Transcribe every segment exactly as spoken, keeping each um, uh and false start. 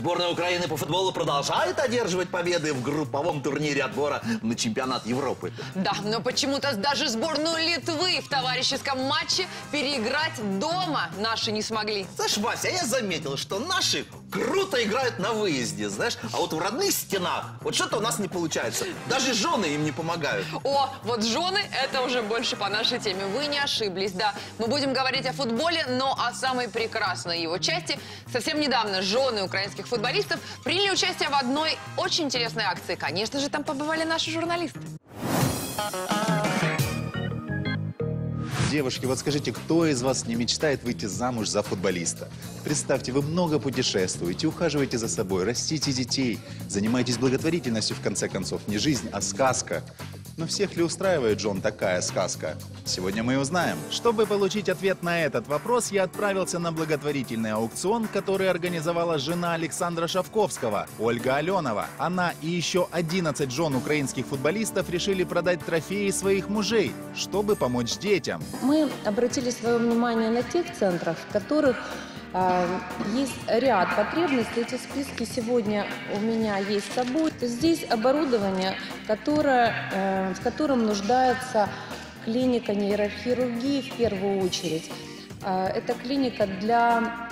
Сборная Украины по футболу продолжает одерживать победы в групповом турнире отбора на чемпионат Европы. Да, но почему-то даже сборную Литвы в товарищеском матче переиграть дома наши не смогли. Знаешь, Вася, я заметил, что наши круто играют на выезде, знаешь, а вот в родных стенах вот что-то у нас не получается. Даже жены им не помогают. О, вот жены, это уже больше по нашей теме. Вы не ошиблись, да. Мы будем говорить о футболе, но о самой прекрасной его части. Совсем недавно жены украинских футболистов приняли участие в одной очень интересной акции. Конечно же, там побывали наши журналисты. Девушки, вот скажите, кто из вас не мечтает выйти замуж за футболиста? Представьте, вы много путешествуете, ухаживаете за собой, растите детей, занимаетесь благотворительностью, в конце концов. Не жизнь, а сказка. Но всех ли устраивает, Джон, такая сказка? Сегодня мы и узнаем. Чтобы получить ответ на этот вопрос, я отправился на благотворительный аукцион, который организовала жена Александра Шавковского, Ольга Аленова. Она и еще одиннадцать жен украинских футболистов решили продать трофеи своих мужей, чтобы помочь детям. Мы обратили свое внимание на тех центрах, в которых э, есть ряд потребностей. Эти списки сегодня у меня есть с собой. Здесь оборудование, которое, э, в котором нуждается клиника нейрохирургии в первую очередь. Э, это клиника для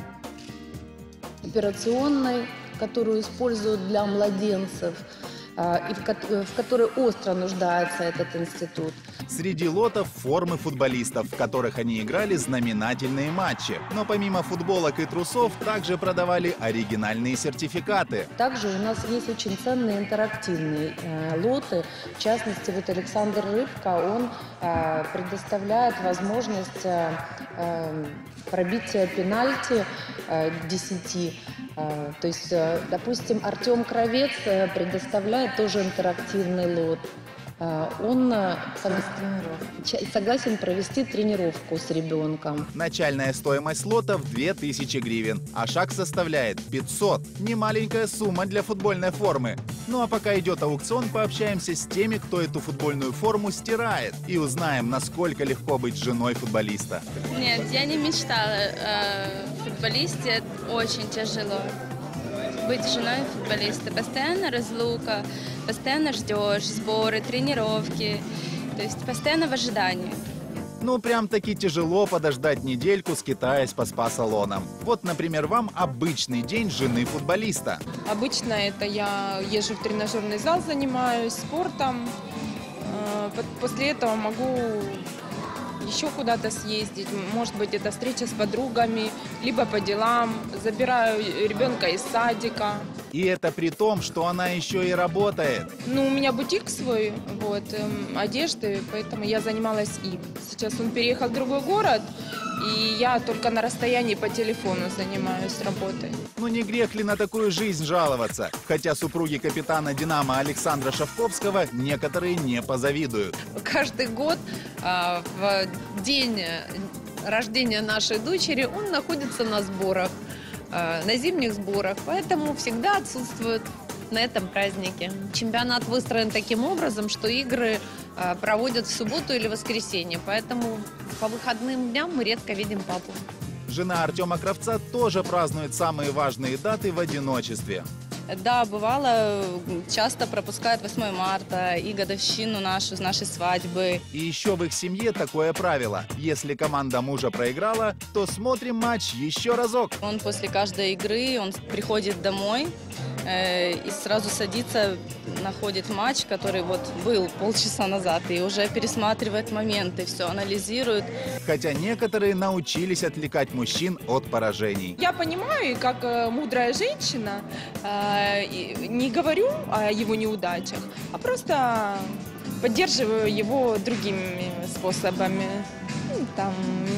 операционной, которую используют для младенцев, и в которой остро нуждается этот институт. Среди лотов формы футболистов, в которых они играли знаменательные матчи. Но помимо футболок и трусов, также продавали оригинальные сертификаты. Также у нас есть очень ценные интерактивные э, лоты. В частности, вот Александр Рыбка, он э, предоставляет возможность э, э, пробития пенальти э, к десяти. Э, то есть, э, допустим, Артем Кравец э, предоставляет тоже интерактивный лот. Он согласен провести тренировку с ребенком. Начальная стоимость лотов две тысячи гривен, а шаг составляет пятьсот. Немаленькая сумма для футбольной формы. Ну а пока идет аукцион, пообщаемся с теми, кто эту футбольную форму стирает. И узнаем, насколько легко быть женой футболиста. Нет, я не мечтала о футболисте. Очень тяжело быть женой футболиста. Постоянно разлука, постоянно ждешь, сборы, тренировки. То есть постоянно в ожидании. Ну, прям-таки тяжело подождать недельку, скитаясь по спа-салонам. Вот, например, вам обычный день жены футболиста. Обычно это я езжу в тренажерный зал, занимаюсь спортом. После этого могу еще куда-то съездить, может быть, это встреча с подругами, либо по делам, забираю ребенка из садика. И это при том, что она еще и работает. Ну, у меня бутик свой, вот, эм, одежды, поэтому я занималась им. Сейчас он переехал в другой город, и я только на расстоянии по телефону занимаюсь работой. Ну не грех ли на такую жизнь жаловаться? Хотя супруги капитана «Динамо» Александра Шавковского некоторые не позавидуют. Каждый год э, в день рождения нашей дочери он находится на сборах, э, на зимних сборах, поэтому всегда отсутствует на этом празднике. Чемпионат выстроен таким образом, что игры э, проводят в субботу или воскресенье, поэтому по выходным дням мы редко видим папу. Жена Артема Кравца тоже празднует самые важные даты в одиночестве. Да, бывало, часто пропускают восьмое марта и годовщину нашу, нашей свадьбы. И еще в их семье такое правило. Если команда мужа проиграла, то смотрим матч еще разок. Он после каждой игры, он приходит домой э, и сразу садится, находит матч, который вот был полчаса назад, и уже пересматривает моменты, все анализирует. Хотя некоторые научились отвлекать мужчин от поражений. Я понимаю, как э, мудрая женщина, э, не говорю о его неудачах, а просто поддерживаю его другими способами. Ну, там...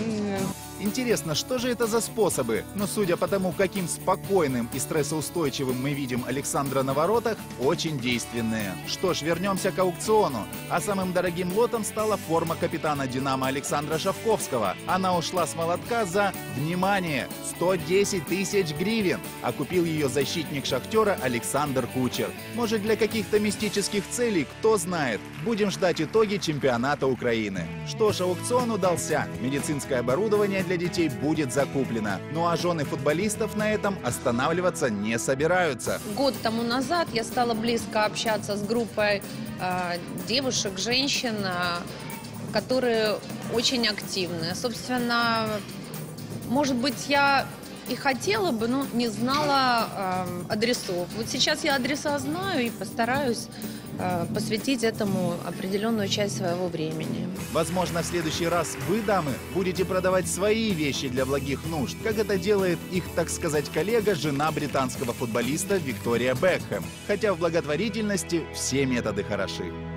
Интересно, что же это за способы? Но судя по тому, каким спокойным и стрессоустойчивым мы видим Александра на воротах, очень действенные. Что ж, вернемся к аукциону. А самым дорогим лотом стала форма капитана «Динамо» Александра Шавковского. Она ушла с молотка за, внимание, сто десять тысяч гривен. А купил ее защитник «Шахтера» Александр Кучер. Может, для каких-то мистических целей, кто знает. Будем ждать итоги чемпионата Украины. Что ж, аукцион удался. Медицинское оборудование для детей будет закуплено. Ну а жены футболистов на этом останавливаться не собираются. Год тому назад я стала близко общаться с группой э, девушек, женщин, э, которые очень активны. Собственно, может быть, я и хотела бы, но не знала э, адресов. Вот сейчас я адреса знаю и постараюсь э, посвятить этому определенную часть своего времени. Возможно, в следующий раз вы, дамы, будете продавать свои вещи для благих нужд, как это делает их, так сказать, коллега, жена британского футболиста Виктория Бекхэм. Хотя в благотворительности все методы хороши.